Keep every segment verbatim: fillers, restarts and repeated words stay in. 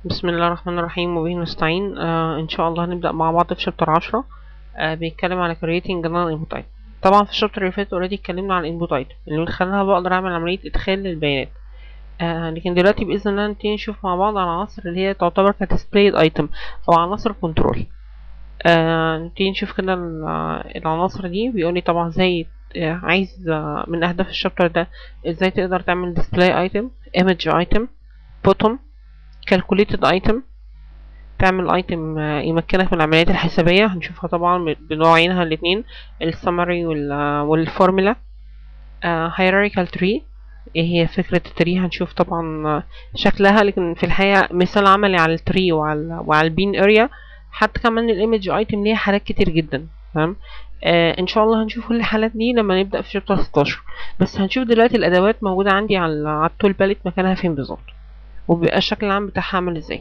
بسم الله الرحمن الرحيم وبه نستعين. آه ان شاء الله هنبدأ مع بعض في شابتر عشرة. آه بيتكلم على creating non input item. طبعا في الشابتر اللي فات اوريدي اتكلمنا على الانبوت ايتم اللي من خلالها بقدر اعمل عملية ادخال للبيانات. آه لكن دلوقتي باذن الله نبتدي نشوف مع بعض على العناصر اللي هي تعتبر كديسبلايد ايتم او عناصر كنترول. آه نبتدي نشوف كده العناصر دي. بيقولي طبعا زي آه عايز آه من اهداف الشابتر ده ازاي تقدر تعمل display item, image item, button, calculated item، تعمل ايتم يمكنك من العمليات الحسابية. هنشوفها طبعا بنوعينها الاتنين، السمري والفورمولا. hierarchical tree، ايه هي فكرة التري؟ هنشوف طبعا شكلها، لكن في الحقيقة مثال عملي على التري وعلى وعلى البين اريا. حتى كمان الايمج ايتم ليها حالات كتير جدا. تمام. آه ان شاء الله هنشوف كل الحالات دي لما نبدأ في شابتر ستاشر. بس هنشوف دلوقتي الادوات موجودة عندي على على التول باليت مكانها فين بالظبط، وبيبقى الشكل العام بتاعها عامل ازاي.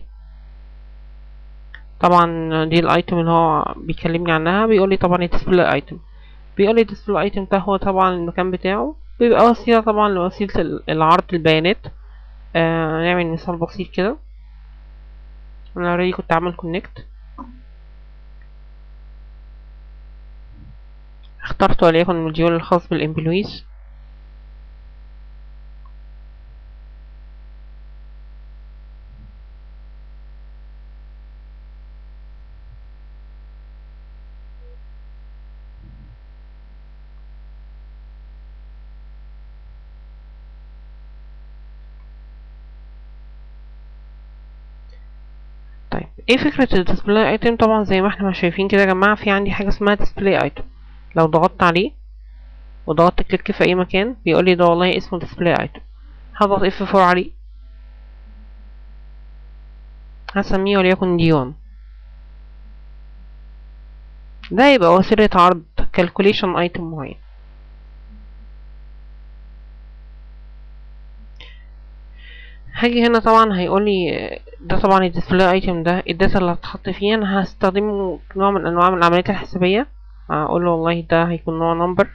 طبعا دي الايتم اللي هو بيكلمني عنها. بيقول لي طبعا display item، بيقول لي display item ده هو طبعا المكان بتاعه، بيبقى وسيله طبعا لوسيله العرض البيانات. آه نعمل مثال بسيط كده. انا اوريدي كنت عامل كونكت، اخترت وليكن الموديول الخاص بالامبلويز. طيب ايه فكرة الديسبلاي ايتم؟ طبعا زي ما احنا شايفين كده يا جماعة، في عندي حاجة اسمها ديسبلاي ايتم. لو ضغطت عليه وضغطت كليك في اي مكان بيقول لي ده والله اسمه ديسبلاي ايتم. هضغط اف اربعة عليه، هسميه وليكن دي واحد. ده يبقى وسيلة عرض calculation item معين. هاجي هنا طبعا هيقولي ده طبعا الديسبلاي ايتم ده الداتا اللي هتحط فيه، انا هستخدمه نوع من انواع من العمليات الحسابية. اقول له والله ده هيكون نوع نمبر.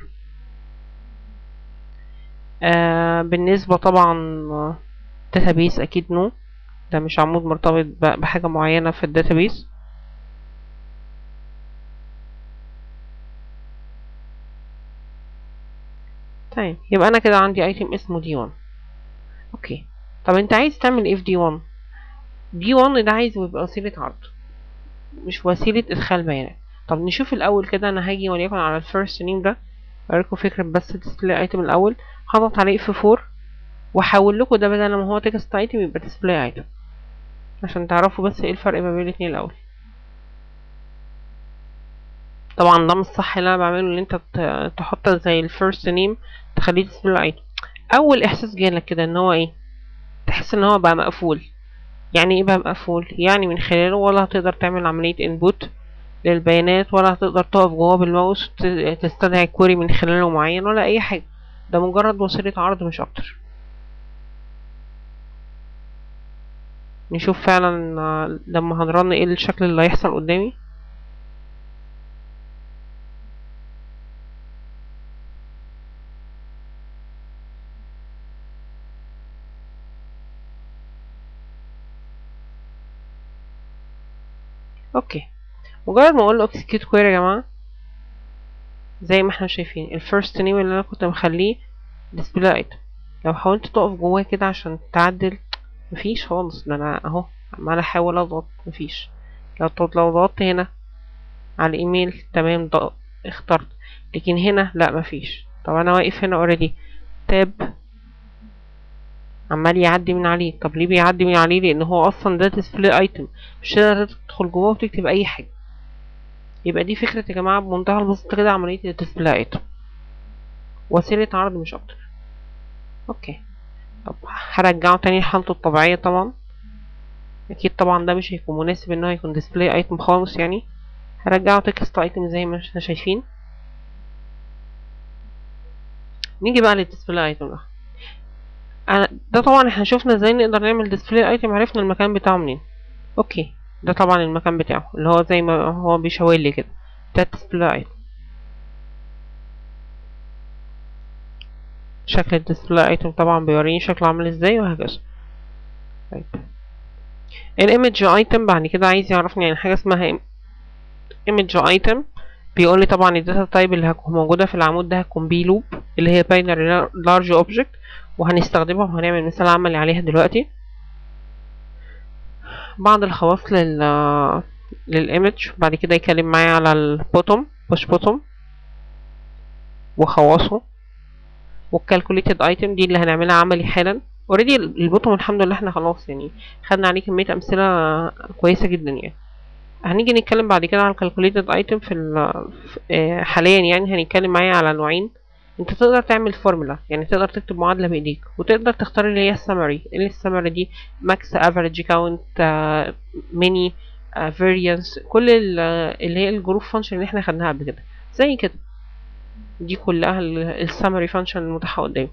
آه بالنسبة طبعا داتابيس اكيد نو، ده مش عمود مرتبط بحاجة معينة في الداتابيس. طيب يبقى انا كده عندي ايتم اسمه دي واحد. اوكي. طب انت عايز تعمل ايه في دي واحد؟ دي واحد ده عايز يبقى وسيلة عرض مش وسيلة ادخال بيانات. طب نشوف الاول كده. انا هاجي وليكن على الفيرست نيم ده، اوريكم فكرة بس ديسبلاي ايتم الاول. هضغط عليه اف اربعة واحول لكم ده بدل ما هو تكست ايتم يبقى ديسبلاي ايتم، عشان تعرفوا بس ايه الفرق ما بين الاتنين الاول. طبعا ده مش صح اللي انا بعمله، ان انت تحط زي الفيرست نيم تخليه ديسبلاي ايتم. اول احساس جالك كده ان هو ايه؟ تحس ان هو بقى مقفول. يعني ايه بقى مقفول؟ يعني من خلاله ولا هتقدر تعمل عملية انبوت للبيانات، ولا هتقدر تقف جواه بالماوس تستدعي كوري من خلاله معين، ولا اي حاجة. ده مجرد وسيلة عرض مش اكتر. نشوف فعلا لما هنرن ايه الشكل اللي هيحصل قدامي. اوكي. مجرد ما اقول له execute query يا جماعه، زي ما احنا شايفين الفيرست نيم اللي انا كنت مخليه display item، لو حاولت تقف جواه كده عشان تعدل مفيش خالص. ده انا اهو عمال احاول اضغط مفيش. لو لو ضغطت هنا على الايميل تمام ضغط اخترت، لكن هنا لا مفيش. طب انا واقف هنا اوريدي تاب عمال يعدي من عليه. طب ليه بيعدي من عليه؟ لان هو اصلا ده display item، مش تقدر تدخل جواه وتكتب اي حاجه. يبقى دي فكرة يا جماعة بمنتهى البساطة كده عملية الديسبلاي ايتم، وسيلة عرض مش أكتر. أوكي. طب هرجعه تاني لحالته الطبيعية طبعا. أكيد طبعا ده مش هيكون مناسب إن هو يكون ديسبلاي ايتم خالص، يعني هرجعه تكست ايتم زي ما احنا شايفين. نيجي بقى للديسبلاي ايتم ده. أنا ده طبعا احنا شفنا ازاي نقدر نعمل ديسبلاي ايتم، عرفنا المكان بتاعه منين. اوكي. ده طبعا المكان بتاعه اللي هو زي ما هو بيشاور لي كده، ده الديسبلاي ايتم. شكل الديسبلاي ايتم طبعا بيوريني شكله عامل ازاي وهكذا. طيب الايمج ايتم بعد كده عايز يعرفني يعني حاجه اسمها ايمج ايتم. بيقول لي طبعا الداتا تايب اللي هتكون موجوده في العمود ده هتكون بي لوب اللي هي باينري لارج اوبجكت، وهنستخدمها وهنعمل مثال عملي عليها دلوقتي. بعض الخواص لل للايمج بعد كده يتكلم معايا على البوتوم بوش بوتوم وخواصه، والكالكوليتد ايتم دي اللي هنعملها عملي حالا. اوريدي البوتوم الحمد لله احنا خلاص يعني خدنا عليه كميه امثله كويسه جدا يعني. هنيجي نتكلم بعد كده على الكالكوليتد ايتم في, في آه حاليا يعني هنتكلم معايا على نوعين. انت تقدر تعمل فورمولا، يعني تقدر تكتب معادله بايديك، وتقدر تختار اللي هي السمري. اللي السمري دي ماكس افريج كاونت ميني فاريانس، كل اللي هي الجروب فانكشن اللي احنا خدناها قبل كده زي كده. دي كلها السمري فانكشن المتاحه قدامي.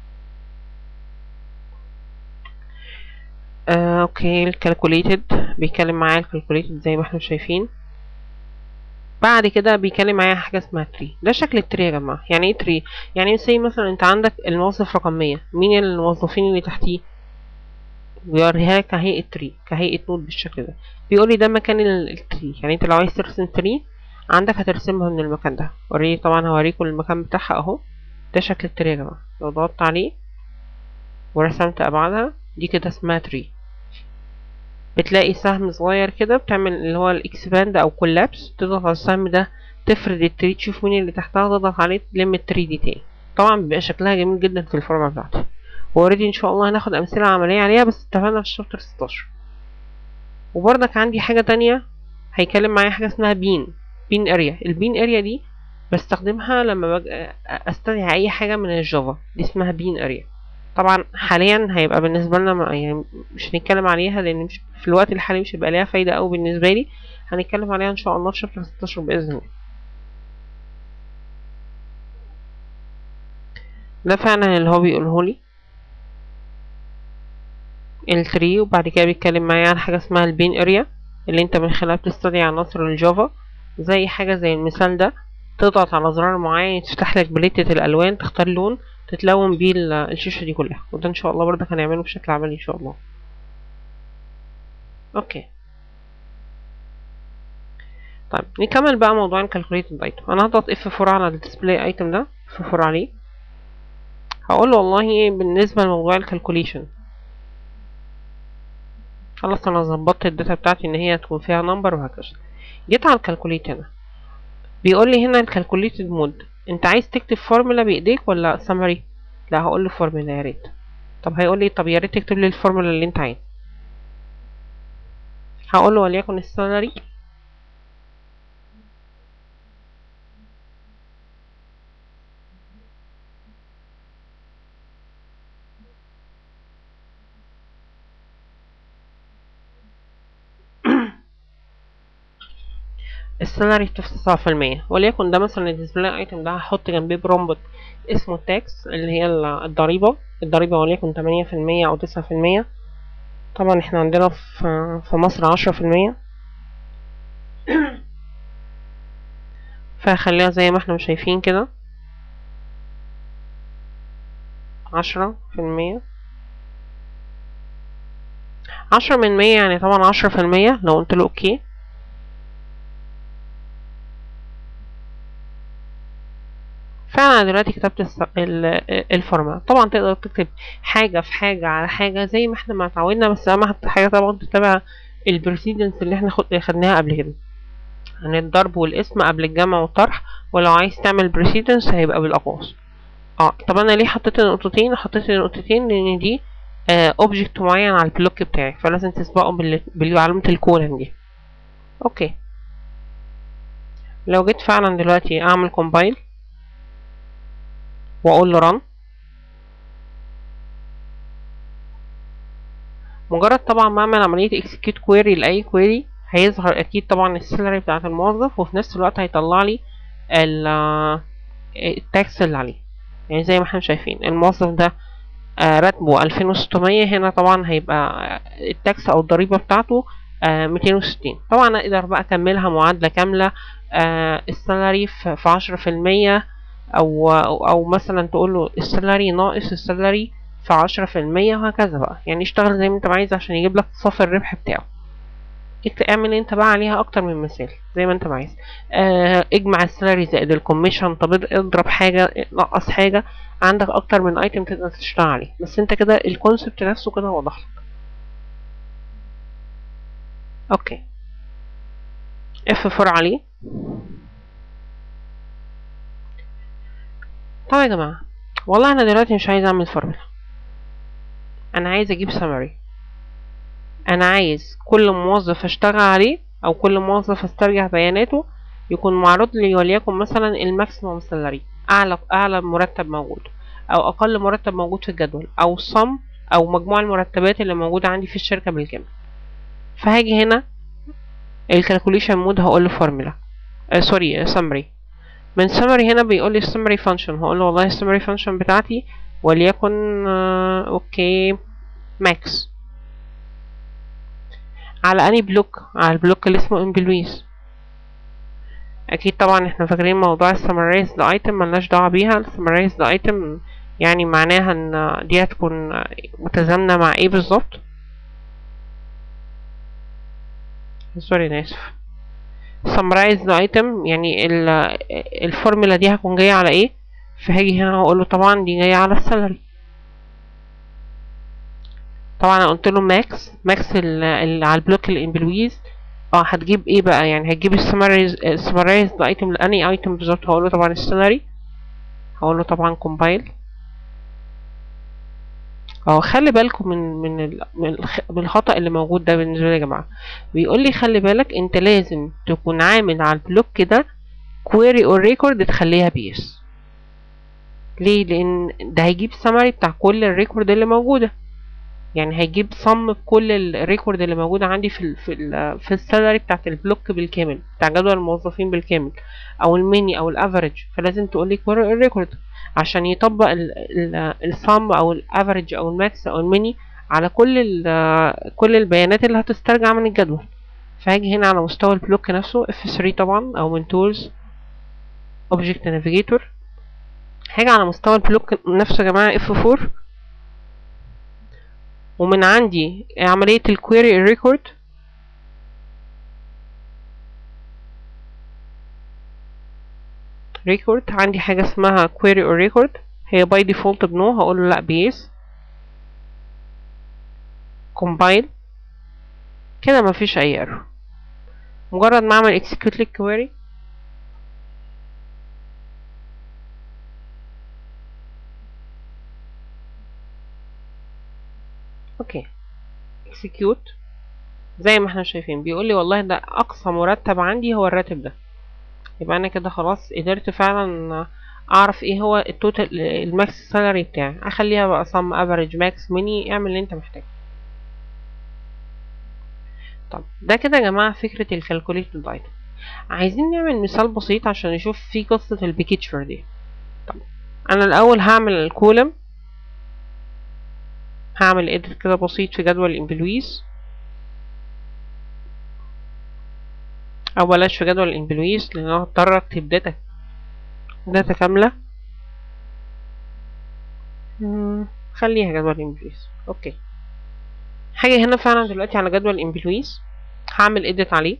آه، اوكي الكالكوليتد بيتكلم معايا الكالكوليتد زي ما احنا شايفين. بعد كده بيتكلم معايا حاجه اسمها تري. ده شكل التري يا جماعه. يعني ايه تري؟ يعني زي مثلا انت عندك الموظف رقم مية، مين الموظفين اللي تحتيه؟ بيوريها لك كهيئه تري، كهيئه نود بالشكل ده. بيقول لي ده مكان التري. يعني انت لو عايز ترسم تري عندك هترسمها من المكان ده. وريني طبعا هوريكم المكان بتاعها اهو. ده شكل التري يا جماعه. لو ضغطت عليه ورسمت ابعادها دي كده اسمها تري. بتلاقي سهم صغير كده بتعمل اللي هو الاكسباند او كولابس، تضغط على السهم ده تفرد التري تشوف مين اللي تحتها، تضغط عليه تلم التري دي تاني. طبعا بيبقى شكلها جميل جدا في الفورمه بتاعتي. واوريدي ان شاء الله هناخد امثله عمليه عليها بس اتفقنا في الشابتر ستاشر. وبرضك عندي حاجه تانية هيكلم معايا حاجه اسمها بين بين اريا. البين اريا دي بستخدمها لما باجي استدعي اي حاجه من الجافا، دي اسمها بين اريا. طبعا حاليا هيبقى بالنسبه لنا يعني مش هنتكلم عليها لان مش في الوقت الحالي مش هيبقى ليها فايده قوي بالنسبه لي. هنتكلم عليها ان شاء الله في شابتر ستاشر باذن الله. ده فعلا اللي هو بيقوله لي التري. وبعد كده بيتكلم معايا عن حاجه اسمها البين اريا اللي انت من خلالها بتستدعي عناصر الجافا، زي حاجه زي المثال ده. تضغط على زرار معين تفتح لك بليتة الالوان، تختار لون تتلون بيه الشاشه دي كلها. وده ان شاء الله برضك هنعمله بشكل عملي ان شاء الله. اوكي طيب نكمل بقى موضوع الكالكوليتد ايتم. انا هضغط اف اربعة على الديسبلاي ايتم ده، اف اربعة عليه. هقول له والله بالنسبه لموضوع الكالكوليشن خلاص انا ظبطت الداتا بتاعتي ان هي تكون فيها نمبر وهكذا. جيت على الكالكوليت هنا بيقول لي هنا الكالكوليتد مود، انت عايز تكتب فورمولا بايديك ولا سمري؟ لا هقول له فورمولا يا ريت. طب هيقول لي طب يا ريت تكتب لي الفورمولا اللي انت عايز. هقول له وليكن السالري السالري تسعة في المية. وليكن ده مثلا الديسبلاي ايتم ده هحط جنبيه برومبت اسمه التاكس اللي هي الضريبة. الضريبة وليكن تمانية في المية او تسعة في المية. طبعا احنا عندنا في في مصر عشرة في المية. فهخليها زي ما احنا شايفين كده عشرة في المية. عشرة من مية يعني طبعا عشرة في المية. لو قلت له اوكي فعلا دلوقتي كتبت الفورمولا. طبعا تقدر تكتب حاجة في حاجة على حاجة زي ما احنا ما اتعودنا، بس اهم حاجة طبعا تتبع البروسيدنس اللي احنا خدناها قبل كده عن الضرب والاسم قبل الجمع والطرح. ولو عايز تعمل بريسيدنس هيبقى بالاقواس. اه طب انا ليه حطيت النقطتين؟ حطيت النقطتين لان دي اوبجكت آه معين على البلوك بتاعي فلازم تسبقه بعلامة الكولن دي. اوكي لو جيت فعلا دلوقتي اعمل كومبايل واقول له ران، مجرد طبعا ما اعمل عمليه اكسكيوت كويري لاي كويري هيظهر اكيد طبعا السالري بتاعه الموظف، وفي نفس الوقت هيطلع لي التاكس اللي عليه. يعني زي ما احنا شايفين الموظف ده راتبه ألفين وستمية، هنا طبعا هيبقى التاكس او الضريبه بتاعته ميتين وستين. طبعا اقدر بقى اكملها معادله كامله السالري في عشرة في المية او او مثلا تقول له السالري ناقص السالري في عشرة في المية وهكذا بقى. يعني اشتغل زي ما انت عايز عشان يجيب لك صافي الربح بتاعه. اعمل انت بقى عليها اكتر من مثال زي ما انت عايز. اه اجمع السالري زائد الكوميشن، طب اضرب حاجه نقص حاجه، عندك اكتر من ايتم تقدر تشتغل عليه. بس انت كده الكونسبت نفسه كده واضح لك. اوكي اف اربعة عليه. طب يا جماعه والله انا دلوقتي مش عايز اعمل فورمولا، انا عايز اجيب سمري. انا عايز كل موظف اشتغل عليه او كل موظف استرجع بياناته يكون معروض لي وليكن مثلا الماكسيموم سالري، اعلى اعلى مرتب موجود او اقل مرتب موجود في الجدول، او صم او مجموع المرتبات اللي موجوده عندي في الشركه بالكامل. فهاجي هنا الكالكوليشن مود هقول له فورمولا آه سوري سمري. من سمري هنا بيقول لي السمري فانكشن، هقول له والله السمري فانكشن بتاعتي وليكن آه اوكي ماكس على اني بلوك، على البلوك اللي اسمه امبلويز. اكيد طبعا احنا فاكرين موضوع السمرايزد ايتم ملناش دعوه بيها. السمرايزد ايتم يعني معناها ان دي هتكون متزامنه مع ايه بالظبط. سوري انا اسف. summarized item يعني الفورمولا دي هتكون جايه على ايه، فهاجي هنا هقول له طبعا دي جايه على السالري. طبعا انا قلت له ماكس ماكس اللي على البلوك الامبلويز. اه هتجيب ايه بقى، يعني هتجيب السمرايزد ايتم لاني ايتم بالظبط. هقول له طبعا السالري، هقول له طبعا كومبايل. اه خلي بالكم من من ال- من الخ- من الخطأ اللي موجود ده بالنسبة لي يا جماعة. بيقول لي خلي بالك انت لازم تكون عامل على البلوك ده query or record تخليها بيس. ليه؟ لان ده هيجيب سمري بتاع كل الريكورد اللي موجودة، يعني هيجيب صم بكل الريكورد اللي موجودة عندي في ال في ال في السالري بتاعت البلوك بالكامل، بتاع جدول الموظفين بالكامل او الميني او الافريج. فلازم تقول لي query or record عشان يطبق الصم او الافريج او الماكس او الميني على كل ال كل البيانات اللي هتسترجع من الجدول. فهاجي هنا على مستوى البلوك نفسه اف ثلاثة طبعا او من تولز اوبجكت نافيجيتور. هاجي على مستوى البلوك نفسه يا جماعه اف أربعة، ومن عندي عمليه الكويري الريكورد ريكورد عندي حاجه اسمها query or record، هي باي ديفولت بنو. هقول له لا بيس كومبايل كده مفيش اي ايرور. مجرد ما اعمل execute للكويري اوكي execute زي ما احنا شايفين بيقول لي والله ده اقصى مرتب عندي هو الراتب ده. يبقى انا كده خلاص قدرت فعلا اعرف ايه هو التوتال الماكس سالري بتاعي. اخليها بقى صم افريج ماكس ميني، اعمل اللي انت محتاجه. طب ده كده يا جماعه فكره الكالكوليتد ايتم. عايزين نعمل مثال بسيط عشان نشوف فيه قصه البيكتشر دي. طب انا الاول هعمل الكولم، هعمل اديت كده بسيط في جدول الامبلويز، او بلاش في جدول الامبلويز لان انا هضطر اكتب داتا داتا كامله. خليها جدول الامبلويز اوكي. حاجه هنا فعلا دلوقتي على جدول الامبلويز هعمل اديت عليه.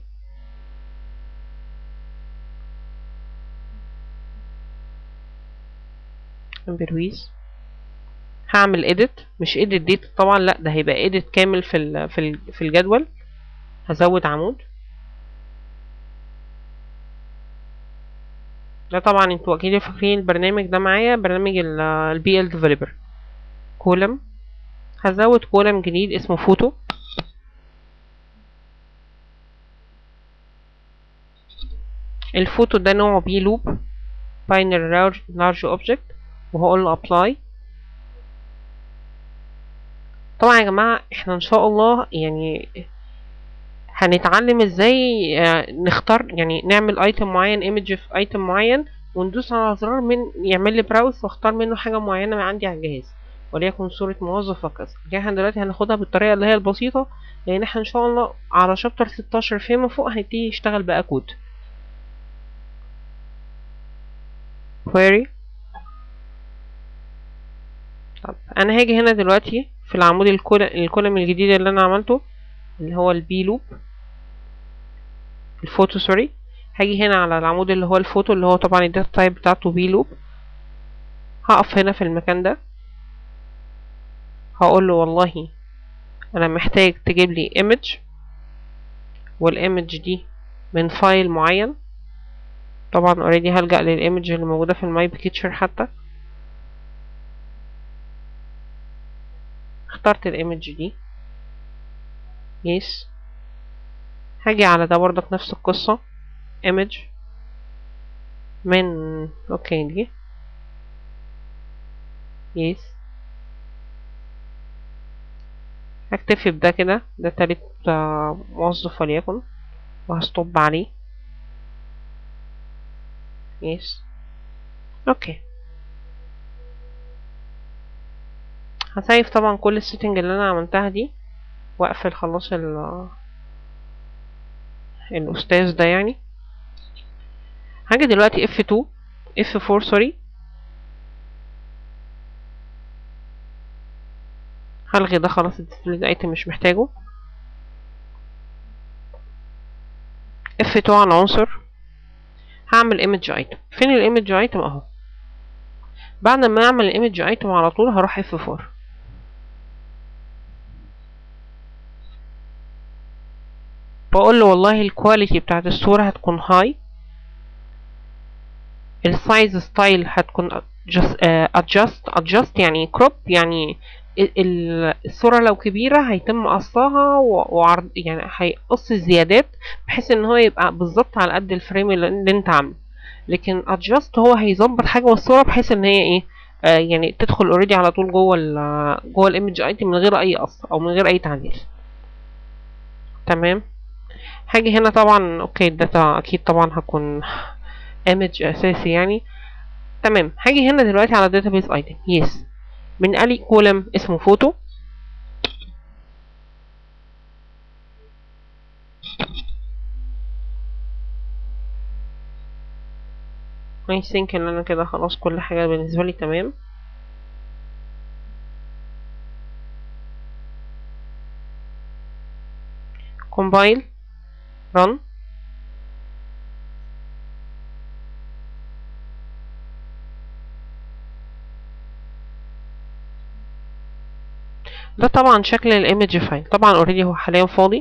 امبلويز هعمل edit، مش edit date طبعا، لا ده هيبقى edit كامل في ال في ال في الجدول. هزود عمود. ده طبعا انتوا اكيد فاكرين البرنامج ده معايا، برنامج البي ال ديفلوبر. كولم هزود كولم جديد اسمه فوتو. الفوتو ده نوعه بي لوب باينري لارج اوبجكت، وهقول له ابلاي. طبعا يا جماعه احنا ان شاء الله يعني هنتعلم ازاي نختار، يعني نعمل ايتم معين ايمج في ايتم معين وندوس على زرار من يعمل لي براوس واختار منه حاجه معينه عندي على الجهاز وليكن صوره موظف وكذا. احنا دلوقتي هناخدها بالطريقه اللي هي البسيطه لان احنا ان شاء الله على شابتر ستاشر فيما فوق هنبتدي نشتغل بقى كود. query طب انا هاجي هنا دلوقتي في العمود الكولم الجديد اللي انا عملته اللي هو البي لوب الفوتو سوري. هاجي هنا على العمود اللي هو الفوتو اللي هو طبعا الداتا تايب بتاعته بي لوب. هقف هنا في المكان ده هقول له والله انا محتاج تجيب لي ايمج، والايمج دي من فايل معين. طبعا اوريدي هلجأ للايمج اللي موجوده في الماي بيكتشر. حتى اخترت الايمج دي يس. هاجي على ده برضك نفس القصه ايمج من اوكي دي يس. هكتفي بده كده، ده تالت موظف وليكن، وهستوب عليه يس اوكي. هسيف طبعا كل السيتنج اللي انا عملتها دي واقفل خلاص ال الاستاذ ده يعني. هاجي دلوقتي اف اتنين اف اربعة سوري، هلغي ده خلاص الديسبلاي ايتم مش محتاجه. اف اتنين على عنصر، هعمل ايمج ايتم. فين الايمج ايتم؟ اهو. بعد ما اعمل الايمج ايتم على طول هروح اف اربعة، بقول له والله الكواليتي بتاعت الصورة هتكون هاي، السايز ستايل هتكون ادجست ادجست يعني كروب، يعني الصورة لو كبيرة هيتم قصها وعرض، يعني هيقص الزيادات بحيث ان هو يبقى بالظبط على قد الفريم اللي انت عامله. لكن ادجست هو هيظبط حاجة والصورة بحيث ان هي ايه آه يعني تدخل اوريدي على طول جوه ال جوه الايمج ايتم من غير اي قص او من غير اي تعديل. تمام. هاجي هنا طبعا اوكي الداتا اكيد طبعا هكون ايمج اساسي يعني. تمام. هاجي هنا دلوقتي على database item يس، من قالي كولم اسمه فوتو. I think ان انا كده خلاص كل حاجة بالنسبة لي تمام. compile run. ده طبعا شكل الايمج فايل، طبعا اوريدي هو حاليا فاضي.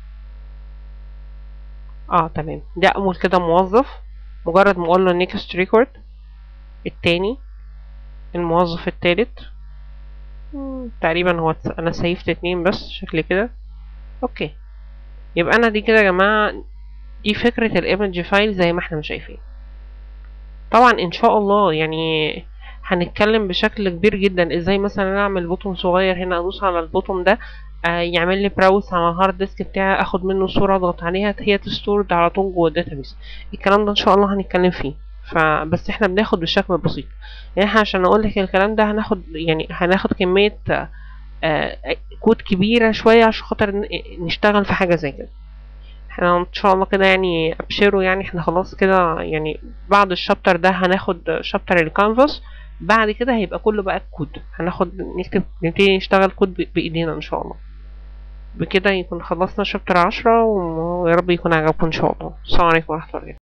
اه تمام. ده اول كده موظف، مجرد ما اقول له next record. التاني الموظف التالت تقريبا هو انا سيفت اتنين بس شكل كده. اوكي يبقى انا دي كده يا جماعة دي فكرة الايمج فايل زي ما احنا شايفين. طبعا ان شاء الله يعني هنتكلم بشكل كبير جدا ازاي مثلا اعمل بوتون صغير هنا، ادوس على البوتون ده آه يعمل لي براوس على الهارد ديسك بتاعي، اخد منه صورة اضغط عليها هي تستورد على طول جوه الداتابيس. الكلام ده ان شاء الله هنتكلم فيه، فبس احنا بناخد بالشكل البسيط. يعني احنا عشان اقول لك الكلام ده هناخد يعني هناخد كمية آه كود كبيرة شوية عشان خاطر نشتغل في حاجة زي كده. احنا ان شاء الله كده يعني ابشروا، يعني احنا خلاص كده يعني بعد الشابتر ده هناخد شابتر الكانفاس، بعد كده هيبقى كله بقى الكود، هناخد نكتب نبتدي نشتغل كود بايدينا ان شاء الله. بكده يكون خلصنا شابتر عشرة، ويا رب يكون عجبكم ان شاء الله. السلام عليكم ورحمة الله.